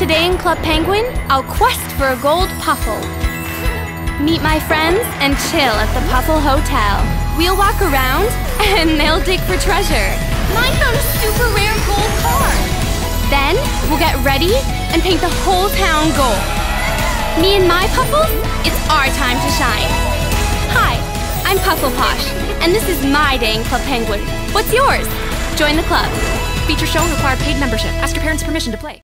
Today in Club Penguin, I'll quest for a gold Puffle. Meet my friends and chill at the Puffle Hotel. We'll walk around and they'll dig for treasure. Mine found a super rare gold card. Then we'll get ready and paint the whole town gold. Me and my Puffles, it's our time to shine. Hi, I'm Puffle Posh, and this is my day in Club Penguin. What's yours? Join the club. Feature shown, require paid membership. Ask your parents' permission to play.